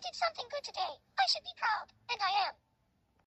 did something good today. I should be proud. And I am.